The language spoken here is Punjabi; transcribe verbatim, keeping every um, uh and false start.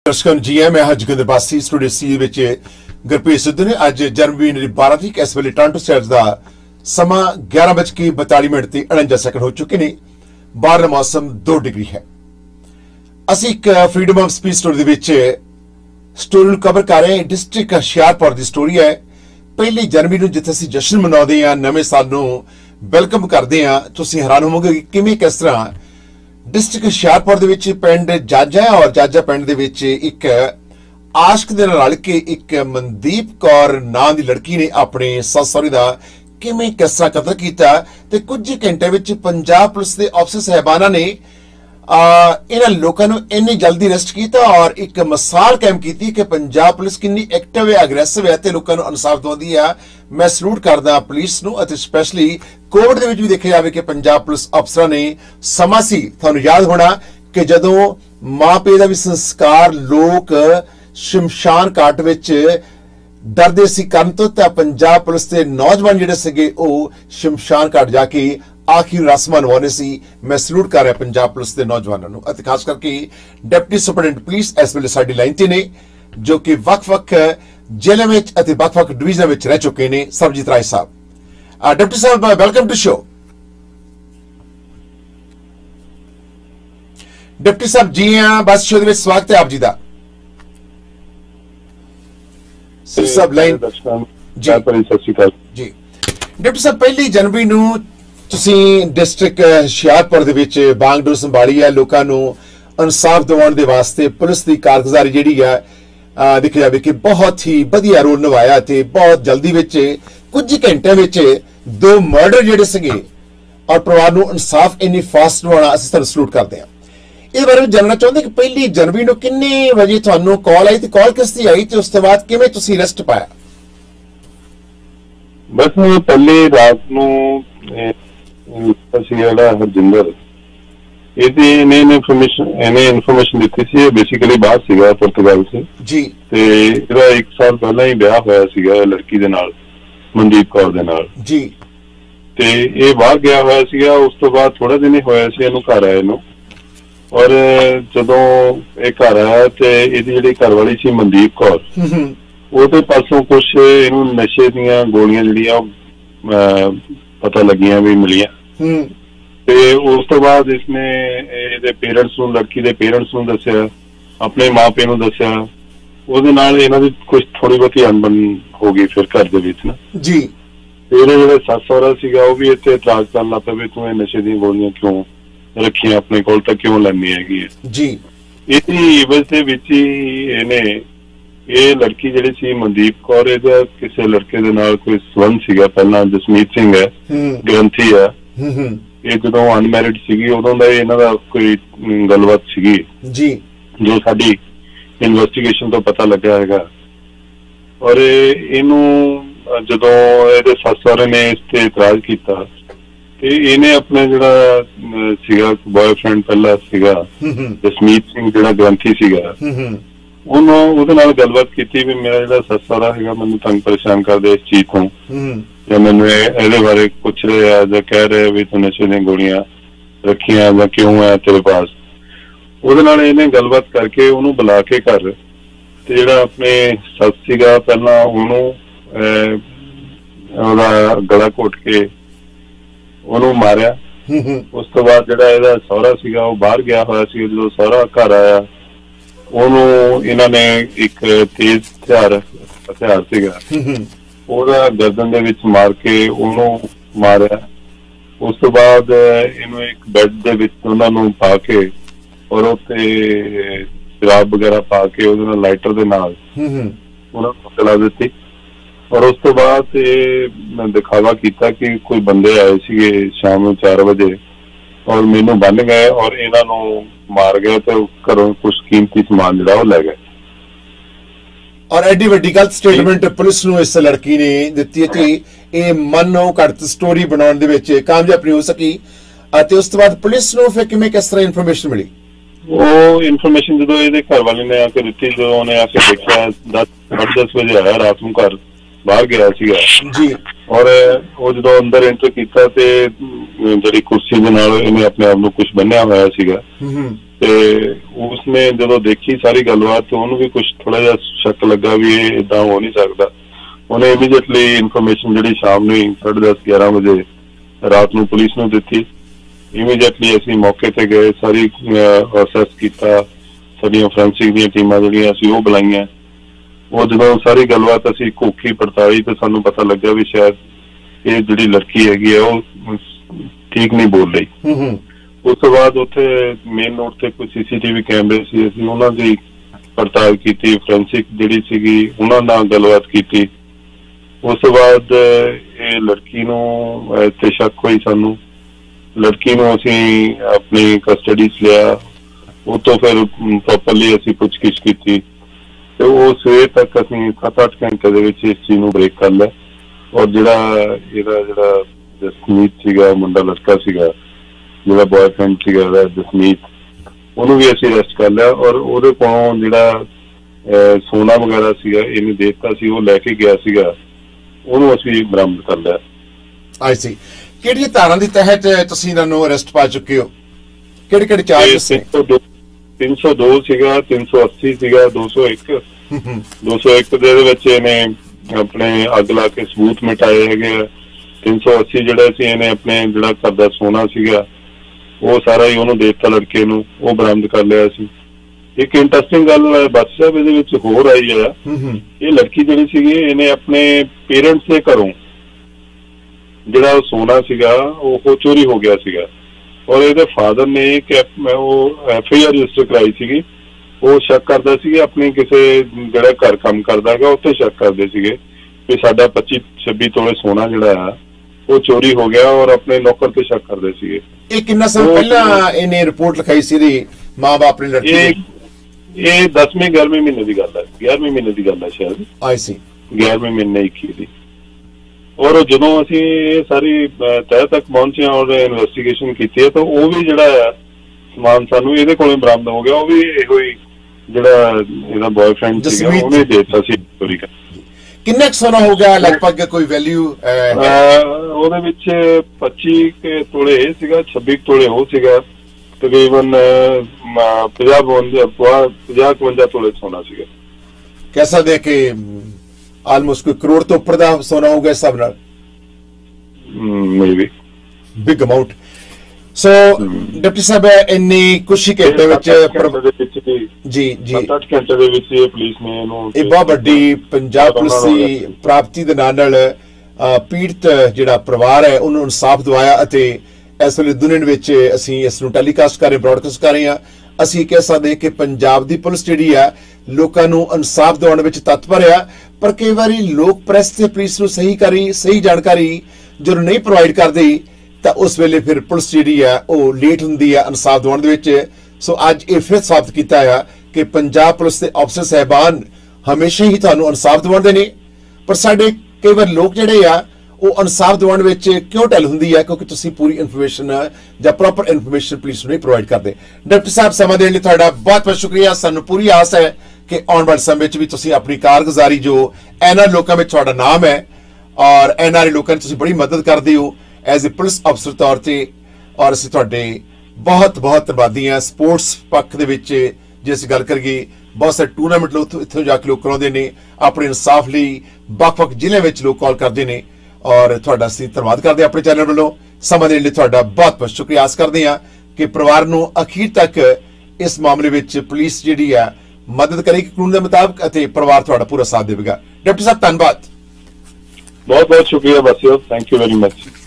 दर्शकों जी है मैं जोगिंदर बासी स्टूडियो सी विच गुरप्रीत सिद्धू ने अज जन्मदिन बारह तरीक इस वेले टोरंटो शहर का समा ग्यारह बज के बताली मिनट से उनंजा सैकंड हो चुके हैं। बाहर मौसम दो डिग्री है। असी एक freedom of speech story story cover कर रहे हैं। डिस्ट्रिक्ट हुशियारपुर की स्टोरी है। पहली जनवरी को जिथे असी जश्न मनाते हैं, नवे साल को वेलकम करते हैं, तुसीं हैरान होवोगे कि किवें किस तरह डिस्ट्रिक्ट हुशियारपुर दे विच पिंड जाजा और जाजा पिंड दे विच एक आशक दे नाल रल के एक मनदीप कौर नां दी लड़की ने अपने सस सहुरे दा किवें किस तरह कतल कीता ते कुछ घंटे विच पंजाब पुलिस दे अफसर साहिबाना ने इन्हां लोकां नूं इन्नी जल्दी अरेस्ट किया और एक मिसाल कायम की कि पंजाब पुलिस कितनी एक्टिव है, अग्रेसिव है ते लोकां नूं इंसाफ दिवाउंदी है। मैं सलूट करदा पुलिस नूं अते स्पैशली कोविड दे विच भी देखिया जावे कि पंजाब पुलिस अफसरां ने समा सी, तुहानूं याद होना कि जदों मां पे दा भी संस्कार लोक शमशान घाट विच डरदे सी करन तो तां पंजाब पुलिस दे नौजवान जिहड़े सीगे ओह शमशान घाट जाके आखिर रस्मां निभाउने सी। मैं सलूट कर रहा पंजाब पुलिस के नौजवानों नूं अते खास करके डिप्टी सुपरडेंट पुलिस इस वेले साडी लाइन ते ने जो कि वख-वख जिले में अते वख-वख डिवीजन में रह चुके हैं। सरबजीत राय साहब, डिप्टी साहब वेलकम टू शो। डिप्टी साहब जी हाँ, बस शो में स्वागत है आप जी का। सब लाइन जी जी डिप्टी साहब पहली जनवरी नूं ਤੁਸੀਂ डिस्ट्रिक्ट हुशियारपुर ਦੇ ਵਿੱਚ ਬਾਗਡੋਰ ਸੰਭਾਲੀ ਹੈ। ਲੋਕਾਂ ਨੂੰ ਇਨਸਾਫ ਦਿਵਾਉਣ ਦੇ ਵਾਸਤੇ ਪੁਲਿਸ ਦੀ ਕਾਰਗੁਜ਼ਾਰੀ ਜਿਹੜੀ ਹੈ ਦੇਖਿਆ ਜਾਵੇ ਕਿ ਬਹੁਤ ਹੀ ਵਧੀਆ ਰੋਲ ਨਿਭਾਇਆ ਤੇ ਬਹੁਤ ਜਲਦੀ ਵਿੱਚ ਕੁਝ ਘੰਟਿਆਂ ਵਿੱਚ ਦੋ ਮਰਡਰ ਜਿਹੜੇ ਸੀਗੇ ਔਰ ਪਰਿਵਾਰ ਨੂੰ ਇਨਸਾਫ ਇੰਨੀ ਫਾਸਟ ਦਿਵਾਉਣਾ ਅਸੀਂ ਤੁਹਾਨੂੰ ਸਲੂਟ ਕਰਦੇ ਹਾਂ। ਇਸ ਬਾਰੇ ਜਾਣਨਾ ਚਾਹੁੰਦੇ ਕਿ ਪਹਿਲੀ ਜਨਵਰੀ ਨੂੰ ਕਿੰਨੇ ਵਜੇ ਤੁਹਾਨੂੰ ਕਾਲ ਆਈ ਤੇ ਕਾਲ ਕਿਸ ਦੀ ਆਈ ਤੇ ਉਸ ਤੋਂ ਬਾਅਦ ਕਿਵੇਂ ਤੁਸੀਂ ਅਰੈਸਟ ਪਾਇਆ? ਬਸ ਪਹਿਲੇ ਰਾਤ ਨੂੰ हरजिंदर इन्हें इन्फॉर्मेशन दी सी। बेसिकली बाहर सीगा पुर्तगाल से जी ते इहदा एक साल पहला ही ब्याह होया सीगा लड़की दे नाल मनदीप कौर दे नाल जी ते ये बाहर गया होया सीगा। उस तो बाद थोड़ा दिन ही होया सी इहनूं घर आए नूं और जदों ये घर आया ते इहदी जिहड़ी घरवाली सी मनदीप कौर ਉਹਦੇ ਪਾਸੋਂ कुछ इहनूं नशे दीयां गोलियां जिहड़ियां पता लगियां भी मिलियां ते उस तो बाद इसने ਇਹਦੇ पेरेंट्स ਨੂੰ लड़की ਦੇ पेरेंट्स ਨੂੰ ਦੱਸਿਆ, अपने मां ਪਿਓ ਨੂੰ ਦੱਸਿਆ। ਉਹਦੇ ਨਾਲ ਇਹਨਾਂ ਦੀ ਕੁਝ ਥੋੜੀ ਬਹੁਤੀ ਅਣਬਣ ਹੋ ਗਈ ਫਿਰ ਘਰ ਦੇ ਵਿੱਚ ਨਾ ਜੀ। ਇਹਦੇ ਜਿਹੜੇ ਸੱਸ ਸਹੁਰਾ ਸੀਗਾ ਉਹ ਵੀ ਇੱਥੇ ਇਤਰਾਜ਼ ਕਰਨ ਲੱਗ ਪਏ ਵੀ ਤੂੰ ਇਹ ਨਸ਼ੇ ਦੀਆਂ ਗੋਲੀਆਂ ਕਿਉਂ ਰੱਖੀਆਂ ਆਪਣੇ ਕੋਲ, ਤਾਂ ਕਿਉਂ ਲੈਣੀ ਹੈਗੀ ਜੀ। ਇਹਦੀ ਵਜ੍ਹਾ ਦੇ ਵਿੱਚ ਹੀ ਇਹਨੇ ਇਹ ਲੜਕੀ ਜਿਹੜੀ ਸੀ ਮਨਦੀਪ ਕੌਰ ਇਹਦਾ ਕਿਸੇ ਲੜਕੇ ਦੇ ਨਾਲ ਕੋਈ ਸੰਬੰਧ ਸੀਗਾ ਪਹਿਲਾਂ। ਜਸਮੀਤ ਸਿੰਘ ਹੈ, ਗ੍ਰੰਥੀ ਹੈ। ਇਹ ਜਦੋਂ ਅਨਮੈਰਿਡ ਸੀਗੀ ਉਦੋਂ ਦਾ ਇਹਨਾਂ ਦਾ ਕੋਈ ਗੱਲਬਾਤ ਸੀਗੀ ਜੀ ਜੋ ਸਾਡੀ ਇਨਵੈਸਟੀਗੇਸ਼ਨ ਤੋਂ ਪਤਾ ਲੱਗਾ ਹੈਗਾ। ਔਰ ਇਹਨੂੰ ਜਦੋਂ ਇਹਦੇ ਸੱਸ ਸਹੁਰੇ ਨੇ ਇਸ ਤੇ ਇਤਰਾਜ਼ ਕੀਤਾ ਤੇ ਇਹਨੇ ਆਪਣੇ ਜਿਹੜਾ ਸੀਗਾ ਬॉयਫ੍ਰੈਂਡ ਪਹਿਲਾਂ ਸੀਗਾ ਜਸਮੀਤ ਸਿੰਘ ਜਿਹੜਾ ਗ੍ਰੰਥੀ ਸੀਗਾ ਉਹਨੂੰ ਉਹਦੇ ਨਾਲ ਗੱਲਬਾਤ ਕੀਤੀ ਵੀ ਮੇਰਾ ਜਿਹੜਾ ਸੱਸ ਸਹੁਰਾ ਹੈਗਾ ਮੈਨੂੰ ਤੰਗ ਪਰੇਸ਼ਾਨ ਕਰਦੇ ਇਸ ਚੀਜ਼ ਤੋਂ ਜਾਂ ਮੈਨੂੰ ਇਹਦੇ ਬਾਰੇ ਪੁੱਛ ਰਹੇ ਆ ਜਾਂ ਕਹਿ ਰਹੇ ਵੀ ਤੂੰ ਨਸ਼ੇ ਦੀਆਂ ਗੋਲੀਆਂ ਰੱਖੀਆਂ ਜਾਂ ਕਿਉਂ ਹੈ ਤੇਰੇ ਪਾਸ। ਉਹਦੇ ਨਾਲ ਇਹਨੇ ਗੱਲਬਾਤ ਕਰਕੇ ਉਹਨੂੰ ਬੁਲਾ ਕੇ ਘਰ ਤੇ ਜਿਹੜਾ ਆਪਣੇ ਸੱਸ ਸੀਗਾ ਪਹਿਲਾਂ ਉਹਨੂੰ ਉਹਦਾ ਗਲਾ ਘੋਟ ਕੇ ਉਹਨੂੰ ਮਾਰਿਆ। ਉਸ ਤੋਂ ਬਾਅਦ ਜਿਹੜਾ ਇਹਦਾ ਸਹੁਰਾ ਸੀਗਾ ਉਹ ਬਾਹਰ ਗਿਆ ਹੋਇਆ ਸੀ। ਜਦੋਂ ਸਹੁਰਾ ਘਰ ਆਇਆ ਉਹਨੂੰ ਇਹਨਾਂ ਨੇ ਇੱਕ ਤੇਜ਼ ਹਥਿਆਰ ਹਥਿਆਰ ਸੀਗਾ ਉਹਦਾ ਗਰਦਨ ਦੇ ਵਿੱਚ ਮਾਰ ਕੇ ਉਹਨੂੰ ਮਾਰਿਆ। ਉਸ ਤੋਂ ਬਾਅਦ ਇਹਨੂੰ ਇੱਕ ਬੈੱਡ ਦੇ ਵਿੱਚ ਉਹਨਾਂ ਨੂੰ ਪਾ ਕੇ ਔਰ ਉੱਤੇ ਸ਼ਰਾਬ ਵਗੈਰਾ ਪਾ ਕੇ ਉਹਦੇ ਨਾਲ ਲਾਈਟਰ ਦੇ ਨਾਲ ਉਹਨਾਂ ਨੂੰ ਜਲਾ ਦਿੱਤੀ। ਔਰ ਉਸ ਤੋਂ ਬਾਅਦ ਇਹ ਦਿਖਾਵਾ ਕੀਤਾ ਕਿ ਕੋਈ ਬੰਦੇ ਆਏ ਸੀਗੇ ਸ਼ਾਮ ਨੂੰ ਚਾਰ ਵਜੇ ਔਰ ਮੈਨੂੰ ਬੰਨ ਗਏ ਔਰ ਇਹਨਾਂ ਨੂੰ ਮਾਰ गए तो घरों कुछ कीमती समान जिहड़ा वो लै गए। और एडी वड्डी गलत स्टेटमेंट पुलिस नूं इस लड़की ने दित्ती ते ये मनो घट स्टोरी बनाउण दे विच कामयाब नहीं हो सकी अते उस तो बाद पुलिस नूं फिर किवें किस तरह इन्फॉर्मेशन मिली? वो इन्फॉर्मेशन जो ਇਹਦੇ ਘਰ ਵਾਲੇ ਨੇ ਆ ਕੇ ਦਿੱਤੀ, जो ਉਹਨੇ ਆ ਕੇ ਦੇਖਿਆ दस साढ़े दस ਵਜੇ ਆਇਆ ਰਾਤ ਨੂੰ ਘਰ ਬਾਹਰ ਗਿਆ ਸੀਗਾ ਜੀ। ਔਰ ਉਹ ਜਦੋਂ ਅੰਦਰ ਐਂਟਰ ਕੀਤਾ ਤੇ ਜਿਹੜੀ ਕੁਰਸੀ ਦੇ ਨਾਲ ਇਹਨੇ ਆਪਣੇ ਆਪ ਨੂੰ ਕੁਝ ਬੰਨਿਆ ਹੋਇਆ ਸੀਗਾ ਤੇ ਉਸਨੇ ਜਦੋਂ ਦੇਖੀ ਸਾਰੀ ਗੱਲਬਾਤ ਤੇ ਉਹਨੂੰ ਵੀ ਕੁਝ ਥੋੜਾ ਜਿਹਾ ਸ਼ੱਕ ਲੱਗਾ ਵੀ ਇਹ ਇਦਾਂ ਹੋ ਨਹੀਂ ਸਕਦਾ। ਉਹਨੇ ਇਮੀਡੀਏਟਲੀ ਇਨਫੋਰਮੇਸ਼ਨ ਜਿਹੜੀ ਸ਼ਾਮ ਨੂੰ ਸਾਢੇ ਦਸ ਗਿਆਰਾਂ ਵਜੇ ਰਾਤ ਨੂੰ ਪੁਲਿਸ ਨੂੰ ਦਿੱਤੀ। ਇਮੀਡੀਏਟਲੀ ਅਸੀਂ ਮੌਕੇ ਤੇ ਗਏ, ਸਾਰੀ ਅਸੈਸ ਕੀਤਾ, ਸਾਡੀਆਂ ਫੋਰੈਂਸਿਕ ਦੀਆਂ ਟੀਮਾਂ ਜਿਹੜੀਆਂ ਅਸੀਂ ਉਹ ਬੁਲਾਈਆਂ। ਉਹ ਜਦੋਂ ਸਾਰੀ ਗੱਲਬਾਤ ਅਸੀਂ ਘੋਖੀ ਪੜਤਾਲੀ ਤੇ ਸਾਨੂੰ ਪਤਾ ਲੱਗਿਆ ਵੀ ਸ਼ਾਇਦ ਇਹ ਜਿਹੜੀ ਲੜਕੀ ਹੈਗੀ ਹੈ ਉਹ ਠੀਕ ਨਹੀਂ ਬੋਲ ਰਹੀ। ਉਸ ਤੋਂ ਬਾਅਦ ਉੱਥੇ ਮੇਨ ਰੋਡ ਤੇ ਕੁਝ ਸੀਸੀਟੀਵੀ ਕੈਮਰੇ ਸੀ, ਅਸੀਂ ਉਹਨਾਂ ਦੀ ਪੜਤਾਲ ਕੀਤੀ, ਫੋਰੈਂਸਿਕ ਜਿਹੜੀ ਸੀਗੀ ਉਹਨਾਂ ਨਾਲ ਗੱਲਬਾਤ ਕੀਤੀ। ਉਸ ਤੋਂ ਬਾਅਦ ਇਹ ਲੜਕੀ ਨੂੰ ਇੱਥੇ ਸ਼ੱਕ ਹੋਈ ਸਾਨੂੰ, ਲੜਕੀ ਨੂੰ ਅਸੀਂ ਆਪਣੀ ਕਸਟਡੀ 'ਚ ਲਿਆ। ਉਹ ਤੋਂ ਫਿਰ ਪ੍ਰੋਪਰਲੀ ਅਸੀਂ ਪੁੱਛਗਿੱਛ ਕੀਤੀ ਤੇ ਉਹ ਸਵੇਰ ਤੱਕ ਅਸੀਂ ਸੱਤ ਅੱਠ ਘੰਟੇ ਦੇ ਵਿੱਚ ਇਸ ਚੀਜ਼ ਨੂੰ ਬ੍ਰੇਕ ਕਰ ਲਿਆ। ਔਰ ਜਿਹੜਾ ਇਹਦਾ ਜਿਹੜਾ ਜਸਮੀਤ ਸੀਗਾ, ਮੁੰਡਾ ਲੜਕਾ ਸੀਗਾ ਜਿਹੜਾ ਬॉयਫ੍ਰੈਂਡ ਸੀਗਾ ਇਹਦਾ ਜਸਮੀਤ, ਉਹਨੂੰ ਵੀ ਅਸੀਂ ਅਰੈਸਟ ਕਰ ਲਿਆ। ਔਰ ਉਹਦੇ ਕੋਲੋਂ ਜਿਹੜਾ ਸੋਨਾ ਵਗੈਰਾ ਸੀਗਾ ਇਹਨੇ ਦੇ ਦਿੱਤਾ ਸੀ, ਉਹ ਲੈ ਕੇ ਗਿਆ ਸੀਗਾ, ਉਹਨੂੰ ਅਸੀਂ ਬਰਾਮਦ ਕਰ ਲਿਆ। ਆਈ ਸੀ। ਕਿਹੜੀ ਧਾਰਾ ਦੀ ਤਹਿਤ ਤੁਸੀਂ ਇਹਨਾਂ ਨੂੰ ਅਰੈਸਟ ਪਾ ਚੁੱਕੇ ਹੋ? ਕਿਹੜੇ ਕਿਹੜੇ ਚਾਰਜਸ ਨੇ? ਤਿੰਨ ਸੌ ਦੋ ਸੀਗਾ, ਤਿੰਨ ਸੌ ਅੱਸੀ ਸੀਗਾ, ਦੋ ਸੌ ਇੱਕ ਦੋ ਸੌ ਇੱਕ ਦੇ ਵਿੱਚ ਇਹਨੇ ਆਪਣੇ ਅੱਗ ਲਾ ਕੇ ਸਬੂਤ ਮਿਟਾਏ ਹੈਗੇ ਆ। ਤਿੰਨ ਸੌ ਅੱਸੀ ਜਿਹੜਾ ਸੀ ਇਹਨੇ ਆਪਣੇ ਜਿਹੜਾ ਘਰ ਦਾ ਸੋਨਾ ਸੀਗਾ ਉਹ ਸਾਰਾ ਹੀ ਉਹਨੂੰ ਦੇ ਦਿੱਤਾ ਲੜਕੇ ਨੂੰ, ਉਹ ਬਰਾਮਦ ਕਰ ਲਿਆ ਸੀ। ਇੱਕ ਇੰਟਰਸਟਿੰਗ ਗੱਲ ਬਾਦਸ਼ਾਹ ਸਾਹਿਬ ਇਹਦੇ ਵਿੱਚ ਹੋਰ ਆਈ ਆ, ਇਹ ਲੜਕੀ ਜਿਹੜੀ ਸੀਗੀ ਇਹਨੇ ਆਪਣੇ ਪੇਰੈਂਟਸ ਦੇ ਘਰੋਂ ਜਿਹੜਾ ਉਹ ਸੋਨਾ ਸੀਗਾ ਉਹ ਚੋਰੀ ਹੋ ਗਿਆ ਸੀਗਾ। ਔਰ ਇਹਦੇ ਫਾਦਰ ਨੇ ਉਹ ਐਫ ਆਈ ਆਰ ਰਜਿਸਟਰ ਕਰਾਈ ਸੀਗੀ। ਉਹ ਸ਼ੱਕ ਕਰਦਾ ਸੀ ਆਪਣੀ ਕਿਸੇ ਜਿਹੜਾ ਘਰ ਕੰਮ ਕਰਦਾ ਹੈਗਾ ਉੱਥੇ ਸ਼ੱਕ ਕਰਦੇ ਸੀਗੇ ਵੀ ਸਾਡਾ ਪੱਚੀ ਛੱਬੀ ਤੋਲੇ ਸੋਨਾ ਜਿਹੜਾ ਆ ਉਹ ਚੋਰੀ ਹੋ ਗਿਆ, ਔਰ ਆਪਣੇ ਨੌਕਰ ਤੇ ਸ਼ੱਕ ਕਰਦੇ ਸੀਗੇ। ਇਹ ਕਿੰਨਾ ਸਮਾਂ ਪਹਿਲਾਂ ਇਹਨੇ ਰਿਪੋਰਟ ਲਿਖਾਈ ਸੀ ਇਹਦੀ ਮਾਂ-ਬਾਪ ਨੇ ਲੜਕੀ ਦੀ? ਇਹ ਦਸਵੇਂ ਗਿਆਰਵੇਂ ਮਹੀਨੇ ਦੀ ਗੱਲ ਹੈ, ਗਿਆਰਵੇਂ ਮਹੀਨੇ ਦੀ ਗੱਲ ਹੈ ਸ਼ਾਇਦ। ਆਈ ਸੀ। ਗਿਆਰਵੇਂ ਮਹੀਨੇ ਇੱਕੀ ਦੀ। ਔਰ ਜਦੋਂ ਅਸੀਂ ਇਹ ਸਾਰੀ ਤਹਿ ਤੱਕ ਪਹੁੰਚੇ ਔਰ ਇਨਵੈਸਟੀਗੇਸ਼ਨ ਕੀਤੀ ਹੈ ਤਾਂ ਉਹ ਵੀ ਜਿਹੜਾ ਸਮਾਨ ਸਾਨੂੰ ਇਹਦੇ ਕੋਲੋਂ ਬਰਾਮਦ ਹੋ ਗਿਆ। ਉਹ ਵੀ ਇਹੋ ਹੀ ਜਿਹੜਾ ਇਹਦਾ ਬॉयਫ੍ਰੈਂਡ ਸੀਗਾ ਉਹਨੇ ਦੇ ਦਿੱਤਾ ਸੀ ਚੋਰੀ ਕਰ। ਕਿੰਨਾ ਸੋਨਾ ਹੋ ਗਿਆ ਲਗਭਗ? ਕੋਈ ਵੈਲਿਊ ਉਹਦੇ ਵਿੱਚ ਪੱਚੀ ਤੋਲੇ ਇਹ ਸੀਗਾ, ਛੱਬੀ ਤੋਲੇ ਉਹ ਸੀਗਾ, ਤਕਰੀਬਨ ਪੰਜਾਹ ਪੰਜਾਹ ਇਕਵੰਜਾ ਤੋਲੇ ਸੋਨਾ ਸੀਗਾ। ਕਹਿ ਸਕਦੇ ਕਿ ਆਲਮੋਸਟ ਕੋਈ ਕਰੋੜ ਤੋਂ ਉੱਪਰ ਦਾ ਸੋਨਾ ਹੋ ਗਿਆ ਸਭ ਨਾਲ। Maybe big amount. So deputy ਸਾਹਿਬ ਇੰਨੀ ਕੁਛ ਹੀ ਘੰਟੇ ਵਿੱਚ ਜੀ ਜੀ ਅੱਠ ਘੰਟੇ ਦੇ ਵਿੱਚ ਇਹ ਪੁਲਿਸ ਨੇ ਇਹਨੂੰ ਇਹ ਬਹੁਤ ਵੱਡੀ ਪੰਜਾਬ ਪੁਲਿਸ ਦੀ ਪ੍ਰਾਪਤੀ ਦੇ ਨਾਲ ਨਾਲ ਪੀੜਤ ਜਿਹੜਾ ਪਰਿਵਾਰ ਹੈ ਉਹਨੂੰ ਇਨਸਾਫ ਦਿਵਾਇਆ। ਅਤੇ ਇਸ ਵੇਲੇ ਦੁਨੀਆ ਵਿੱਚ ਅਸੀਂ ਇਸ ਨੂੰ ਟੈਲੀਕਾਸਟ ਕਰ ਰਹੇ, ਬ੍ਰੌਡਕਾਸਟ ਕਰ ਰਹੇ ਹਾਂ। ਅਸੀਂ ਕਹਿ ਸਕਦੇ ਕਿ ਪੰਜਾਬ ਦੀ ਪੁਲਿਸ ਜਿਹੜੀ ਆ ਲੋਕਾਂ ਨੂੰ ਇਨਸਾਫ ਦਿਵਾਉਣ ਵਿੱਚ ਤਤਪਰ ਆ, ਪਰ ਕਈ ਵਾਰੀ ਲੋਕ ਪ੍ਰੈਸ ਤੇ ਪੁਲਿਸ ਨੂੰ ਸਹੀ ਕਰੀ ਸਹੀ ਜਾਣਕਾਰੀ ਜਦੋਂ ਨਹੀਂ ਪ੍ਰੋਵਾਈਡ ਕਰਦੀ ਤਾਂ ਉਸ ਵੇਲੇ ਫਿਰ ਪੁਲਿਸ ਜਿਹੜੀ ਆ ਉਹ ਲੇਟ ਹੁੰਦੀ ਆ ਇਨਸਾਫ ਦਿਵਾਉਣ ਦੇ ਵਿੱਚ। ਸੋ ਅੱਜ ਇਹ ਫਿਰ ਸਾਬਤ ਕੀਤਾ ਆ ਕਿ ਪੰਜਾਬ ਪੁਲਿਸ ਦੇ ਅਫਸਰ ਸਾਹਿਬਾਨ ਹਮੇਸ਼ਾ ਹੀ ਤੁਹਾਨੂੰ ਇਨਸਾਫ ਦਿਵਾਉਂਦੇ ਨੇ, ਪਰ ਸਾਡੇ ਕਈ ਵਾਰ ਲੋਕ ਜਿਹੜੇ ਆ ਉਹ ਇਨਸਾਫ ਦਿਵਾਉਣ ਵਿੱਚ ਕਿਉਂ ਢਿੱਲ ਹੁੰਦੀ ਹੈ? ਕਿਉਂਕਿ ਤੁਸੀਂ ਪੂਰੀ ਇਨਫੋਰਮੇਸ਼ਨ ਜਾਂ ਪ੍ਰੋਪਰ ਇਨਫੋਰਮੇਸ਼ਨ ਪੁਲਿਸ ਨੂੰ ਨਹੀਂ ਪ੍ਰੋਵਾਈਡ ਕਰਦੇ। ਡਾਕਟਰ ਸਾਹਿਬ ਸਮਾਂ ਦੇਣ ਲਈ ਤੁਹਾਡਾ ਬਹੁਤ ਬਹੁਤ ਸ਼ੁਕਰੀਆ। ਸਾਨੂੰ ਪੂਰੀ ਆਸ ਹੈ ਕਿ ਆਉਣ ਵਾਲੇ ਸਮੇਂ ਵਿੱਚ ਵੀ ਤੁਸੀਂ ਆਪਣੀ ਕਾਰਗੁਜ਼ਾਰੀ ਜੋ ਇਹਨਾਂ ਲੋਕਾਂ ਵਿੱਚ ਤੁਹਾਡਾ ਨਾਮ ਹੈ ਔਰ ਇਹਨਾਂ ਲੋਕਾਂ ਦੀ ਤੁਸੀਂ ਬੜੀ ਮਦਦ ਕਰਦੇ ਹੋ ਐਜ਼ ਏ ਪੁਲਿਸ ਅਫਸਰ ਤੌਰ ਤੇ, ਔਰ ਅਸੀਂ ਤੁਹਾਡੇ ਬਹੁਤ ਬਹੁਤ ਧੰਨਵਾਦੀ ਹਾਂ। ਸਪੋਰਟਸ ਪੱਖ ਦੇ ਵਿੱਚ ਜੇ ਅਸੀਂ ਗੱਲ ਕਰੀਏ ਬਹੁਤ ਸਾਰੇ ਟੂਰਨਾਮੈਂਟ ਲੋਕ ਇੱਥੋਂ ਜਾ ਕੇ ਲੋਕ ਕਰਾਉਂਦੇ ਨੇ, ਆਪਣੇ ਇਨਸਾਫ ਲਈ ਵੱਖ-ਵੱਖ ਜ਼ਿਲ੍ਹਿਆਂ ਵਿੱਚ ਲੋਕ ਕਾਲ ਕਰਦੇ ਨੇ ਔਰ ਤੁਹਾਡਾ ਅਸੀਂ ਧੰਨਵਾਦ ਕਰਦੇ ਆਪਣੇ ਚੈਨਲ ਵੱਲੋਂ। ਸਮਾਂ ਦੇਣ ਲਈ ਤੁਹਾਡਾ ਬਹੁਤ ਬਹੁਤ ਸ਼ੁਕਰੀਆ। ਆਸ ਕਰਦੇ ਹਾਂ ਕਿ ਪਰਿਵਾਰ ਨੂੰ ਅਖੀਰ ਤੱਕ ਇਸ ਮਾਮਲੇ ਵਿੱਚ ਪੁਲਿਸ ਜਿਹੜੀ ਆ ਮਦਦ ਕਰੇਗੀ ਕਾਨੂੰਨ ਦੇ ਮੁਤਾਬਕ ਅਤੇ ਪਰਿਵਾਰ ਤੁਹਾਡਾ ਪੂਰਾ ਸਾਥ ਦੇਵੇਗਾ। ਡਾਕਟਰ ਸਾਹਿਬ ਧੰਨਵਾਦ। ਬਹੁਤ ਬਹੁਤ ਸ਼ੁਕਰੀਆ ਬਾਸੀਓ, ਥੈਂਕ ਯੂ ਵੈਰੀ ਮਚ।